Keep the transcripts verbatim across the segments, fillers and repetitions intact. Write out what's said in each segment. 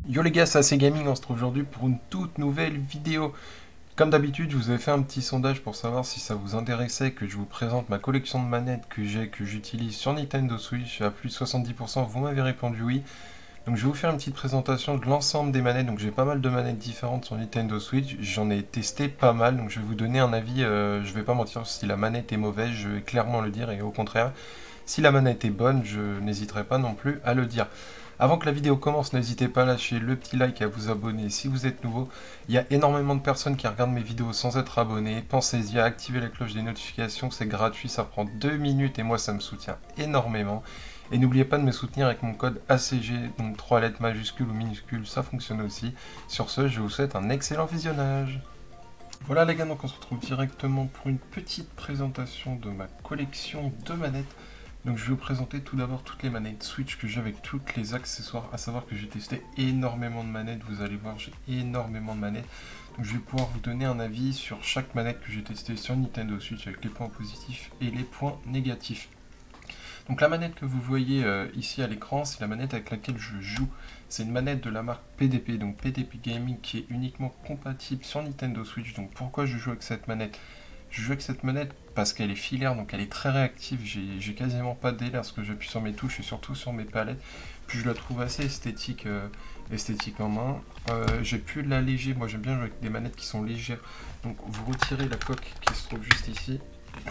Yo les gars, c'est A C Gaming, on se trouve aujourd'hui pour une toute nouvelle vidéo. Comme d'habitude, je vous ai fait un petit sondage pour savoir si ça vous intéressait que je vous présente ma collection de manettes que j'ai, que j'utilise sur Nintendo Switch. À plus de soixante-dix pour cent, vous m'avez répondu oui. Donc je vais vous faire une petite présentation de l'ensemble des manettes. Donc j'ai pas mal de manettes différentes sur Nintendo Switch. J'en ai testé pas mal, donc je vais vous donner un avis. Euh, je vais pas mentir, si la manette est mauvaise, je vais clairement le dire. Et au contraire, si la manette est bonne, je n'hésiterai pas non plus à le dire. Avant que la vidéo commence, n'hésitez pas à lâcher le petit like et à vous abonner si vous êtes nouveau. Il y a énormément de personnes qui regardent mes vidéos sans être abonnés. Pensez-y à activer la cloche des notifications, c'est gratuit, ça prend deux minutes et moi ça me soutient énormément. Et n'oubliez pas de me soutenir avec mon code A C G, donc trois lettres majuscules ou minuscules, ça fonctionne aussi. Sur ce, je vous souhaite un excellent visionnage. Voilà les gars, donc on se retrouve directement pour une petite présentation de ma collection de manettes. Donc je vais vous présenter tout d'abord toutes les manettes Switch que j'ai avec tous les accessoires, à savoir que j'ai testé énormément de manettes, vous allez voir j'ai énormément de manettes. Donc je vais pouvoir vous donner un avis sur chaque manette que j'ai testé sur Nintendo Switch avec les points positifs et les points négatifs. Donc la manette que vous voyez euh, ici à l'écran, c'est la manette avec laquelle je joue. C'est une manette de la marque P D P, donc P D P Gaming, qui est uniquement compatible sur Nintendo Switch. Donc pourquoi je joue avec cette manette ? Je joue avec cette manette parce qu'elle est filaire, donc elle est très réactive, j'ai quasiment pas de délai lorsque j'appuie sur mes touches et surtout sur mes palettes. Puis je la trouve assez esthétique, euh, esthétique en main. Euh, j'ai pu l'alléger, moi j'aime bien jouer avec des manettes qui sont légères. Donc vous retirez la coque qui se trouve juste ici,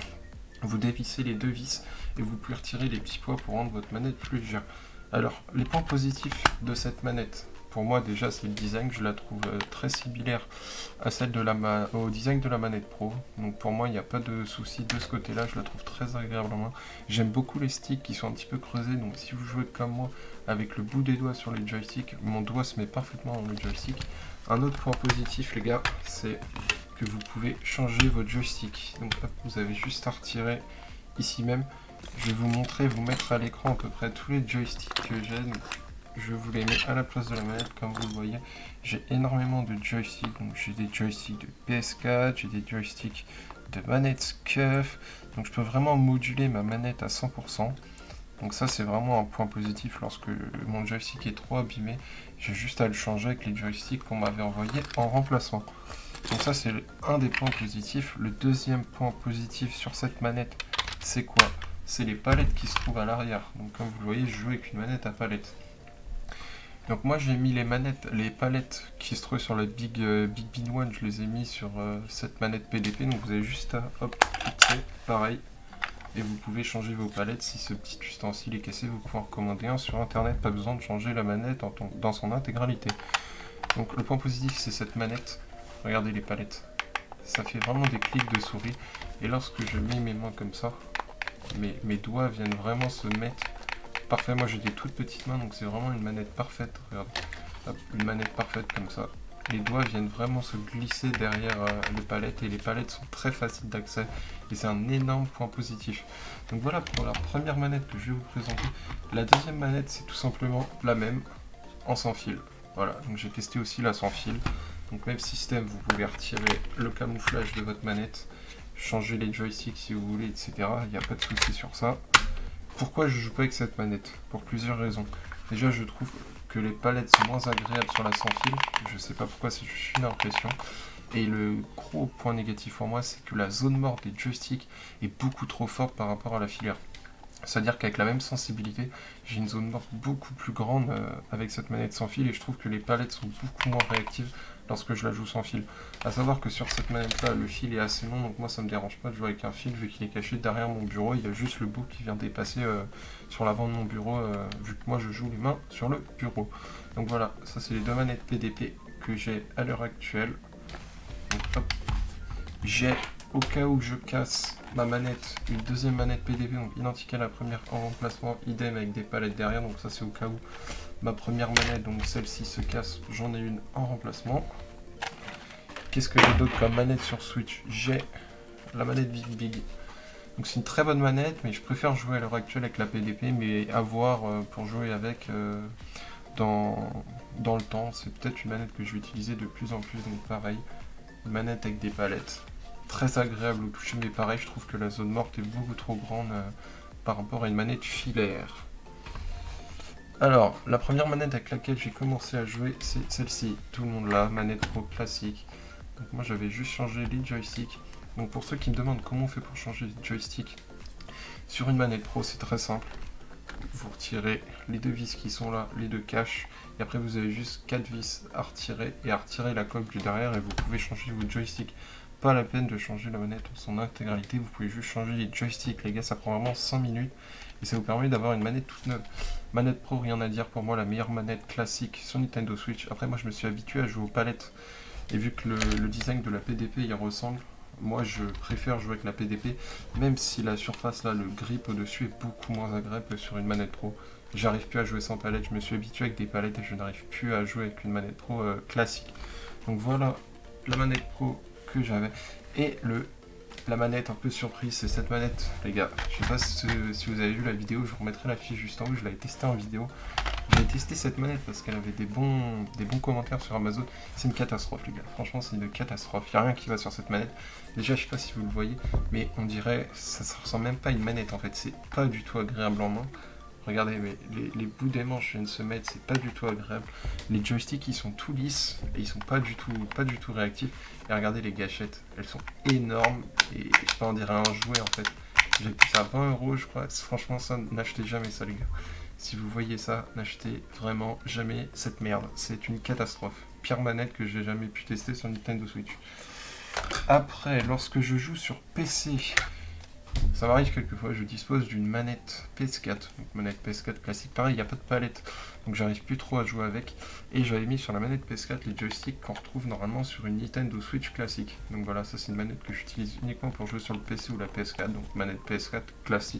vous dévissez les deux vis et vous pouvez retirer les petits poids pour rendre votre manette plus légère. Alors, les points positifs de cette manette, pour moi déjà c'est le design, je la trouve euh, très similaire à celle de la ma au design de la manette Pro. Donc pour moi il n'y a pas de souci de ce côté là, je la trouve très agréable en main. J'aime beaucoup les sticks qui sont un petit peu creusés, donc si vous jouez comme moi avec le bout des doigts sur les joysticks, mon doigt se met parfaitement dans le joystick. Un autre point positif les gars, c'est que vous pouvez changer votre joystick. Donc hop, vous avez juste à retirer ici même. Je vais vous montrer, vous mettre à l'écran à peu près tous les joysticks que j'ai. Je vous les mets à la place de la manette comme vous le voyez. J'ai énormément de joysticks. Donc j'ai des joysticks de P S quatre, j'ai des joysticks de manette Scuf. Donc je peux vraiment moduler ma manette à cent pour cent. Donc ça c'est vraiment un point positif lorsque mon joystick est trop abîmé. J'ai juste à le changer avec les joysticks qu'on m'avait envoyés en remplacement. Donc ça c'est un des points positifs. Le deuxième point positif sur cette manette, c'est quoi? C'est les palettes qui se trouvent à l'arrière. Donc comme vous le voyez, je joue avec une manette à palettes. Donc moi j'ai mis les manettes, les palettes qui se trouvent sur le Big, euh, Big Bin One, je les ai mis sur euh, cette manette P D P. Donc vous avez juste à hop, cliquer, pareil. Et vous pouvez changer vos palettes. Si ce petit ustensile est cassé, vous pouvez en commander un sur internet. Pas besoin de changer la manette en dans son intégralité. Donc le point positif c'est cette manette. Regardez les palettes. Ça fait vraiment des clics de souris. Et lorsque je mets mes mains comme ça, mes, mes doigts viennent vraiment se mettre parfait. Moi j'ai des toutes petites mains, donc c'est vraiment une manette parfaite. Regarde, hop, une manette parfaite comme ça. Les doigts viennent vraiment se glisser derrière euh, les palettes et les palettes sont très faciles d'accès et c'est un énorme point positif. Donc voilà pour la première manette que je vais vous présenter. La deuxième manette c'est tout simplement la même en sans fil. Voilà, donc j'ai testé aussi la sans fil. Donc même système, vous pouvez retirer le camouflage de votre manette, changer les joysticks si vous voulez, et cetera. Il n'y a pas de souci sur ça. Pourquoi je joue pas avec cette manette? Pour plusieurs raisons. Déjà, je trouve que les palettes sont moins agréables sur la sans fil. Je sais pas pourquoi, c'est juste une impression. Et le gros point négatif pour moi, c'est que la zone morte des joysticks est beaucoup trop forte par rapport à la filaire. C'est-à-dire qu'avec la même sensibilité, j'ai une zone morte beaucoup plus grande euh, avec cette manette sans fil et je trouve que les palettes sont beaucoup moins réactives lorsque je la joue sans fil. A savoir que sur cette manette là, le fil est assez long, donc moi ça me dérange pas de jouer avec un fil vu qu'il est caché derrière mon bureau. Il y a juste le bout qui vient dépasser euh, sur l'avant de mon bureau euh, vu que moi je joue les mains sur le bureau. Donc voilà, ça c'est les deux manettes P D P que j'ai à l'heure actuelle. Donc hop, j'ai au cas où je casse ma manette, une deuxième manette P D P, donc identique à la première en remplacement, idem avec des palettes derrière, donc ça c'est au cas où ma première manette, donc celle-ci se casse, j'en ai une en remplacement. Qu'est-ce que j'ai d'autre comme manette sur Switch? J'ai la manette Big Big. Donc c'est une très bonne manette, mais je préfère jouer à l'heure actuelle avec la P D P, mais à voir euh, pour jouer avec euh, dans, dans le temps. C'est peut-être une manette que je vais utiliser de plus en plus, donc pareil, une manette avec des palettes. Très agréable au toucher, mais pareil, je trouve que la zone morte est beaucoup trop grande euh, par rapport à une manette filaire. Alors, la première manette avec laquelle j'ai commencé à jouer, c'est celle-ci. Tout le monde l'a, manette pro classique. Donc moi j'avais juste changé les joysticks. Donc pour ceux qui me demandent comment on fait pour changer les joysticks, sur une manette pro c'est très simple. Vous retirez les deux vis qui sont là, les deux caches, et après vous avez juste quatre vis à retirer et à retirer la coque du derrière et vous pouvez changer vos joysticks. Pas la peine de changer la manette en son intégralité, vous pouvez juste changer les joysticks, les gars, ça prend vraiment cinq minutes et ça vous permet d'avoir une manette toute neuve. Manette pro, rien à dire, pour moi la meilleure manette classique sur Nintendo Switch. Après moi je me suis habitué à jouer aux palettes et vu que le, le design de la P D P y ressemble, moi je préfère jouer avec la P D P, même si la surface là, le grip au-dessus est beaucoup moins agréable que sur une manette pro. J'arrive plus à jouer sans palette, je me suis habitué avec des palettes et je n'arrive plus à jouer avec une manette pro euh, classique. Donc voilà la manette pro que j'avais. Et le la manette un peu surprise, c'est cette manette, les gars. Je sais pas si, si vous avez vu la vidéo, je vous remettrai la fiche juste en haut, je l'avais testé en vidéo. J'ai testé cette manette parce qu'elle avait des bons, des bons commentaires sur Amazon. C'est une catastrophe, les gars. Franchement, c'est une catastrophe. Il n'y a rien qui va sur cette manette. Déjà, je sais pas si vous le voyez, mais on dirait, ça ne ressemble même pas à une manette en fait. C'est pas du tout agréable en main. Regardez, mais les, les bouts des manches viennent se mettre, c'est pas du tout agréable. Les joysticks, ils sont tout lisses et ils sont pas du tout, pas du tout réactifs. Et regardez les gâchettes, elles sont énormes et je peux en dire un jouet en fait. J'ai pris ça à vingt euros, je crois. Franchement, ça, n'achetez jamais ça, les gars. Si vous voyez ça, n'achetez vraiment jamais cette merde. C'est une catastrophe. Pire manette que j'ai jamais pu tester sur Nintendo Switch. Après, lorsque je joue sur P C, ça m'arrive quelquefois, je dispose d'une manette P S quatre. Donc manette P S quatre classique, pareil, il n'y a pas de palette. Donc j'arrive plus trop à jouer avec. Et j'avais mis sur la manette P S quatre les joysticks qu'on retrouve normalement sur une Nintendo Switch classique. Donc voilà, ça c'est une manette que j'utilise uniquement pour jouer sur le P C ou la P S quatre. Donc manette P S quatre classique.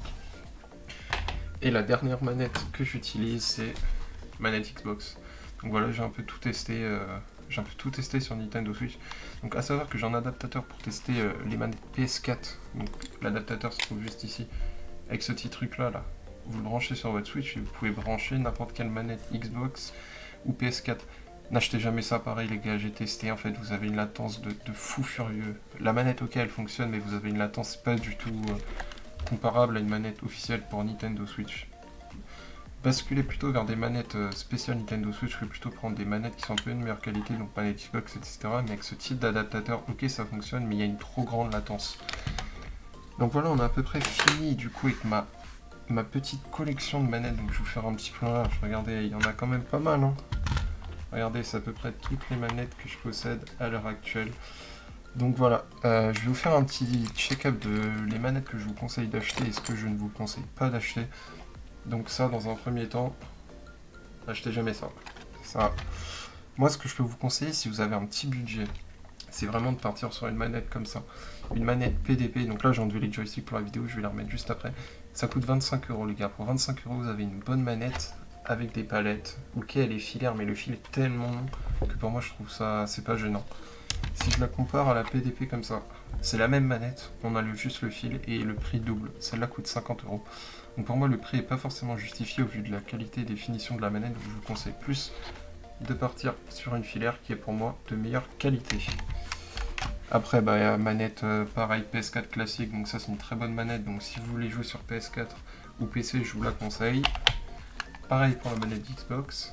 Et la dernière manette que j'utilise, c'est manette Xbox. Donc voilà, j'ai un peu tout testé, euh, j'ai un peu tout testé sur Nintendo Switch. Donc à savoir que j'ai un adaptateur pour tester euh, les manettes P S quatre. Donc l'adaptateur se trouve juste ici, avec ce petit truc là, là. Vous le branchez sur votre Switch et vous pouvez brancher n'importe quelle manette Xbox ou P S quatre. N'achetez jamais ça pareil les gars, j'ai testé, en fait vous avez une latence de, de fou furieux. La manette ok elle fonctionne mais vous avez une latence pas du tout euh, comparable à une manette officielle pour Nintendo Switch. Basculer plutôt vers des manettes euh, spéciales Nintendo Switch, je vais plutôt prendre des manettes qui sont un peu de meilleure qualité, donc manette Xbox, et cetera. Mais avec ce type d'adaptateur, ok ça fonctionne, mais il y a une trop grande latence. Donc voilà, on a à peu près fini du coup avec ma, ma petite collection de manettes, donc je vais vous faire un petit plan là, regardez, il y en a quand même pas mal, hein. Regardez, c'est à peu près toutes les manettes que je possède à l'heure actuelle. Donc voilà, euh, je vais vous faire un petit check-up de les manettes que je vous conseille d'acheter et ce que je ne vous conseille pas d'acheter. Donc ça, dans un premier temps, n'achetez jamais ça. ça. Moi, ce que je peux vous conseiller, si vous avez un petit budget, c'est vraiment de partir sur une manette comme ça. Une manette P D P, donc là j'ai enlevé les joysticks pour la vidéo, je vais les remettre juste après. Ça coûte vingt-cinq euros les gars, pour vingt-cinq euros vous avez une bonne manette avec des palettes. Ok, elle est filaire, mais le fil est tellement long que pour moi je trouve ça, c'est pas gênant. Si je la compare à la P D P comme ça, c'est la même manette, on a le, juste le fil et le prix double. Celle-là coûte cinquante euros. Donc pour moi le prix n'est pas forcément justifié au vu de la qualité et des finitions de la manette, donc je vous conseille plus de partir sur une filaire qui est pour moi de meilleure qualité. Après bah, y a manette euh, pareil P S quatre classique, donc ça c'est une très bonne manette, donc si vous voulez jouer sur P S quatre ou P C je vous la conseille. Pareil pour la manette Xbox.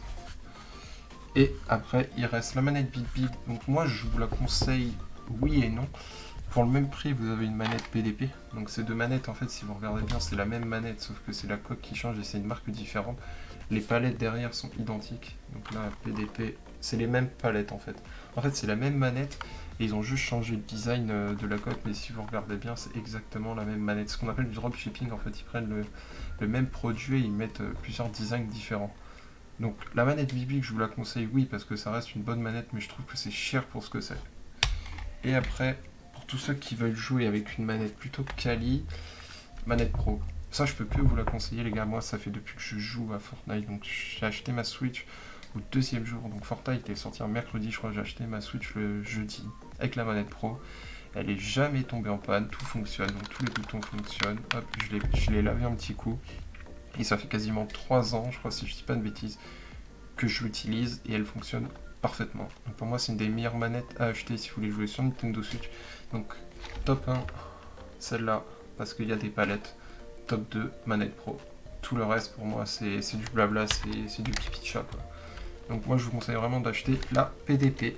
Et après il reste la manette BitBit, donc moi je vous la conseille oui et non. Pour le même prix vous avez une manette P D P, donc ces deux manettes en fait si vous regardez bien c'est la même manette sauf que c'est la coque qui change et c'est une marque différente. Les palettes derrière sont identiques, donc là P D P c'est les mêmes palettes en fait. En fait c'est la même manette et ils ont juste changé le design de la coque, mais si vous regardez bien c'est exactement la même manette. Ce qu'on appelle du dropshipping en fait, ils prennent le, le même produit et ils mettent plusieurs designs différents. Donc la manette BitBit je vous la conseille oui parce que ça reste une bonne manette, mais je trouve que c'est cher pour ce que c'est. Et après pour tous ceux qui veulent jouer avec une manette plutôt quali, manette pro. Ça, je peux que vous la conseiller, les gars. Moi, ça fait depuis que je joue à Fortnite. Donc, j'ai acheté ma Switch au deuxième jour. Donc, Fortnite est sorti un mercredi, je crois. J'ai acheté ma Switch le jeudi avec la manette pro. Elle est jamais tombée en panne. Tout fonctionne. Donc, tous les boutons fonctionnent. Hop, je l'ai lavé un petit coup. Et ça fait quasiment trois ans, je crois, si je dis pas de bêtises, que je l'utilise et elle fonctionne parfaitement. Donc, pour moi, c'est une des meilleures manettes à acheter si vous voulez jouer sur Nintendo Switch. Donc, top un, celle-là, parce qu'il y a des palettes. Top deux, manette pro, tout le reste pour moi c'est du blabla, c'est du pipi de chat quoi. Donc moi je vous conseille vraiment d'acheter la P D P.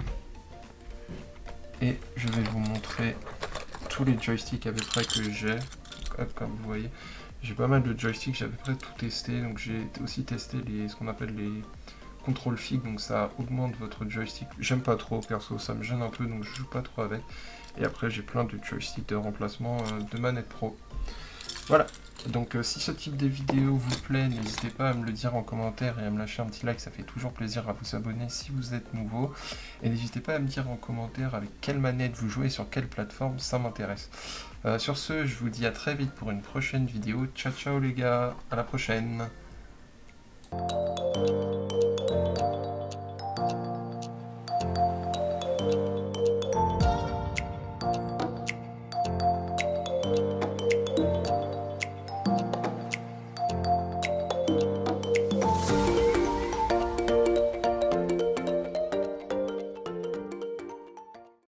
Et je vais vous montrer tous les joysticks à peu près que j'ai. Comme vous voyez, j'ai pas mal de joysticks, j'ai à peu près tout testé. Donc j'ai aussi testé les, ce qu'on appelle les contrôle fig, donc ça augmente votre joystick. J'aime pas trop perso, ça me gêne un peu, donc je joue pas trop avec. Et après j'ai plein de joysticks de remplacement euh, de manette pro. Voilà. Donc euh, si ce type de vidéo vous plaît, n'hésitez pas à me le dire en commentaire et à me lâcher un petit like, ça fait toujours plaisir à vous abonner si vous êtes nouveau. Et n'hésitez pas à me dire en commentaire avec quelle manette vous jouez, sur quelle plateforme, ça m'intéresse. Euh, sur ce, je vous dis à très vite pour une prochaine vidéo. Ciao ciao les gars, à la prochaine.